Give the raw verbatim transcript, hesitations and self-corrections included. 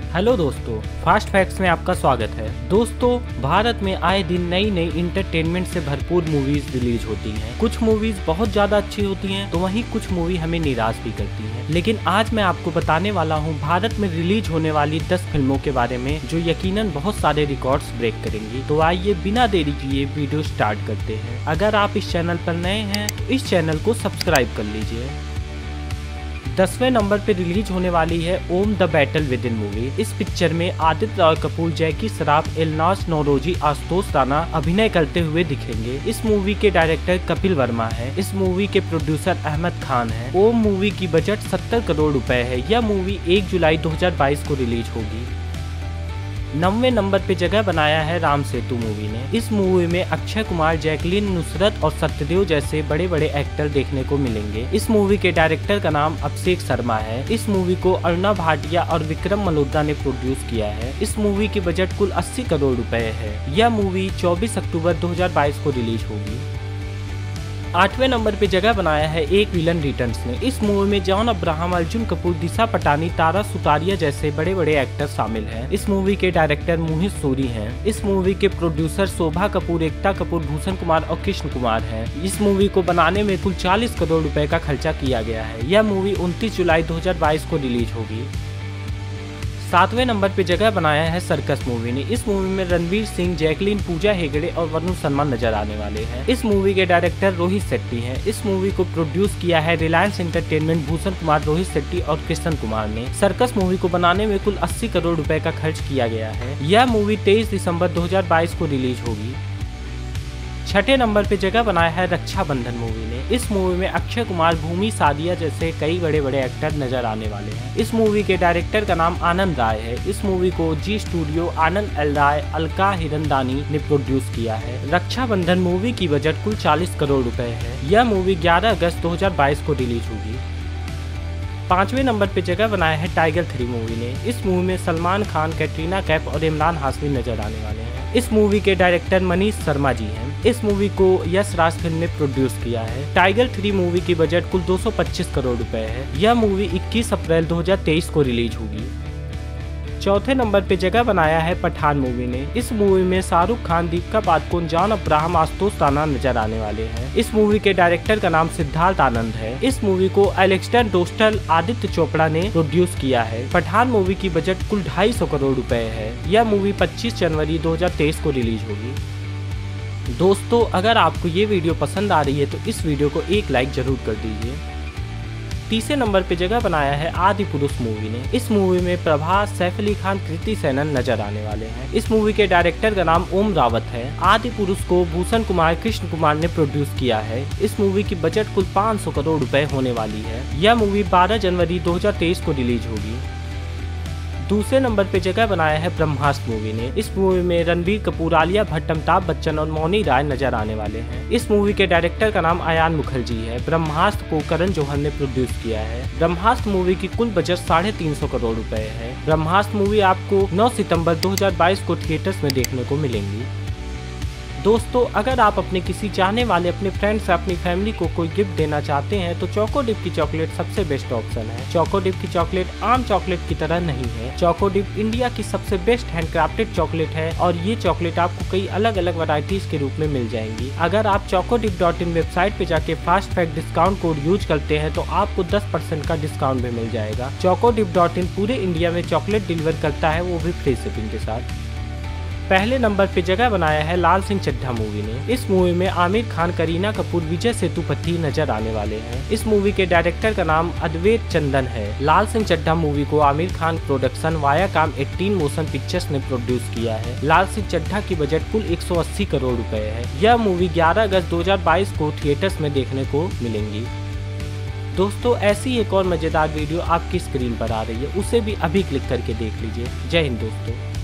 Hello दोस्तों, fast facts में आपका स्वागत है। दोस्तों, भारत में आए दिन नई नई इंटरटेनमेंट से भरपूर मूवीज रिलीज होती हैं। कुछ मूवीज बहुत ज्यादा अच्छी होती हैं, तो वहीं कुछ मूवी हमें निराश भी करती हैं। लेकिन आज मैं आपको बताने वाला हूं भारत में रिलीज होने वाली दस फिल्मों के बारे में जो यकीनन बहुत सारे रिकॉर्ड्स ब्रेक करेंगी। तो आइए बिना देरी किए वीडियो स्टार्ट करते हैं। अगर आप इस चैनल पर नए हैं तो इस चैनल को सब्सक्राइब कर लीजिए। दसवें नंबर पे रिलीज होने वाली है Om the battle within movie. इस पिक्चर में आदित्य रॉय कपूर, जैकी श्रॉफ, एलनाज नौरोजी, आशुतोष राणा अभिनय करते हुए दिखेंगे। इस मूवी के डायरेक्टर कपिल वर्मा है। इस मूवी के प्रोड्यूसर अहमद खान है। ओम मूवी की बजट सत्तर करोड़ रुपए है। यह मूवी एक जुलाई दो हज़ार बाईस को रिलीज होगी। नौवें नंबर पे जगह बनाया है राम सेतु मूवी ने। इस मूवी में अक्षय कुमार, जैकलीन नुसरत और सत्यदेव जैसे बड़े बड़े एक्टर देखने को मिलेंगे। इस मूवी के डायरेक्टर का नाम अभिषेक शर्मा है। इस मूवी को अरुणा भाटिया और विक्रम मल्होत्रा ने प्रोड्यूस किया है। इस मूवी की बजट कुल अस्सी करोड़ रुपए है। यह मूवी चौबीस अक्टूबर दो हज़ार बाईस को रिलीज होगी। आठवें नंबर पे जगह बनाया है एक विलन रिटर्न्स ने। इस मूवी में जॉन अब्राहम, अर्जुन कपूर, दिशा पटानी, तारा सुतारिया जैसे बड़े बड़े एक्टर शामिल हैं। इस मूवी के डायरेक्टर मोहित सूरी हैं। इस मूवी के प्रोड्यूसर शोभा कपूर, एकता कपूर, भूषण कुमार और कृष्ण कुमार हैं। इस मूवी को बनाने में कुल चालीस करोड़ रुपए का खर्चा किया गया है। यह मूवी उनतीस जुलाई दो हज़ार बाईस को रिलीज होगी। सातवें नंबर पे जगह बनाया है सर्कस मूवी ने। इस मूवी में रणवीर सिंह, जैकलीन, पूजा हेगड़े और वरुण शर्मा नजर आने वाले हैं। इस मूवी के डायरेक्टर रोहित शेट्टी हैं। इस मूवी को प्रोड्यूस किया है रिलायंस एंटरटेनमेंट, भूषण कुमार, रोहित शेट्टी और कृष्ण कुमार ने। सर्कस मूवी को बनाने में कुल अस्सी करोड़ रुपए का खर्च किया गया है। यह मूवी तेईस दिसंबर दो हज़ार बाईस को रिलीज होगी। छठे नंबर पे जगह बनाया है रक्षाबंधन मूवी ने। इस मूवी में अक्षय कुमार, भूमि सादिया जैसे कई बड़े बड़े एक्टर नजर आने वाले हैं। इस मूवी के डायरेक्टर का नाम आनंद राय है। इस मूवी को जी स्टूडियो, आनंद एल राय, अलका हिरनदानी ने प्रोड्यूस किया है। रक्षाबंधन मूवी की बजट कुल चालीस करोड़ रुपए है। यह मूवी ग्यारह अगस्त दो हज़ार बाईस को रिलीज होगी। पांचवें नंबर पे जगह बनाया है टाइगर थ्री मूवी ने। इस मूवी में सलमान खान, कैटरीना कैफ और इमरान हाशमी नजर आने वाले हैं। इस मूवी के डायरेक्टर मनीष शर्मा जी हैं। इस मूवी को यश राज फिल्म ने प्रोड्यूस किया है। टाइगर थ्री मूवी की बजट कुल दो सौ पच्चीस करोड़ रुपए है। यह मूवी इक्कीस अप्रैल दो हज़ार तेईस को रिलीज होगी। चौथे नंबर पे जगह बनाया है पठान मूवी ने। इस मूवी में शाहरुख खान, दीपिका पादुकोण, जॉन अब्राहम, आशुतोष राणा नजर आने वाले हैं। इस मूवी के डायरेक्टर का नाम सिद्धार्थ आनंद है। इस मूवी को एलेक्जेंडर डोस्टल, आदित्य चोपड़ा ने प्रोड्यूस किया है। पठान मूवी की बजट कुल ढाई सौ करोड़ रुपए है। यह मूवी पच्चीस जनवरी दो हज़ार तेईस को रिलीज होगी। दोस्तों, अगर आपको ये वीडियो पसंद आ रही है तो इस वीडियो को एक लाइक जरूर कर दीजिए। तीसरे नंबर पे जगह बनाया है आदि पुरुष मूवी ने। इस मूवी में प्रभास, सैफ अली खान, कृति सेनन नजर आने वाले हैं। इस मूवी के डायरेक्टर का नाम ओम रावत है। आदि पुरुष को भूषण कुमार, कृष्ण कुमार ने प्रोड्यूस किया है। इस मूवी की बजट कुल पाँच सौ करोड़ रुपए होने वाली है। यह मूवी बारह जनवरी दो हज़ार तेईस को रिलीज होगी। दूसरे नंबर पे जगह बनाया है ब्रह्मास्त्र मूवी ने। इस मूवी में रणबीर कपूर, आलिया भट्ट, अमिताभ बच्चन और मौनी राय नजर आने वाले हैं। इस मूवी के डायरेक्टर का नाम अयान मुखर्जी है। ब्रह्मास्त्र को करण जौहर ने प्रोड्यूस किया है। ब्रह्मास्त्र मूवी की कुल बजट साढ़े तीन सौ करोड़ रुपए है। ब्रह्मास्त्र मूवी आपको नौ सितंबर दो हज़ार बाईस को थिएटर्स में देखने को मिलेंगी। दोस्तों, अगर आप अपने किसी चाहने वाले अपने फ्रेंड्स या अपनी फैमिली को कोई गिफ्ट देना चाहते हैं तो चोको डिप की चॉकलेट सबसे बेस्ट ऑप्शन है। चोको डिप की चॉकलेट आम चॉकलेट की तरह नहीं है। चोको डिप इंडिया की सबसे बेस्ट हैंडक्राफ्टेड चॉकलेट है और ये चॉकलेट आपको कई अलग अलग वैरायटीज के रूप में मिल जाएंगी। अगर आप choco dip dot in website पे जाके fast fact discount code use करते हैं तो आपको दस परसेंट का डिस्काउंट भी मिल जाएगा। चोको डिप डॉट इन पूरे इंडिया में चॉकलेट डिलीवर करता है, वो भी फ्री शिपिंग के साथ। पहले नंबर पे जगह बनाया है लाल सिंह चड्ढा मूवी ने। इस मूवी में आमिर खान, करीना कपूर, विजय सेतुपति नजर आने वाले हैं। इस मूवी के डायरेक्टर का नाम अद्वैत चंदन है। लाल सिंह चड्ढा मूवी को आमिर खान प्रोडक्शन वायाकॉम अठारह मोशन पिक्चर्स ने प्रोड्यूस किया है। लाल सिंह चड्ढा की बजट कुल एक सौ अस्सी करोड़ रुपए है। यह मूवी ग्यारह अगस्त दो हज़ार बाईस को थिएटर्स में देखने को मिलेंगी। दोस्तों, ऐसी एक और मजेदार वीडियो आपकी स्क्रीन पर आ रही है, उसे भी अभी क्लिक करके देख लीजिए। जय हिंद दोस्तों।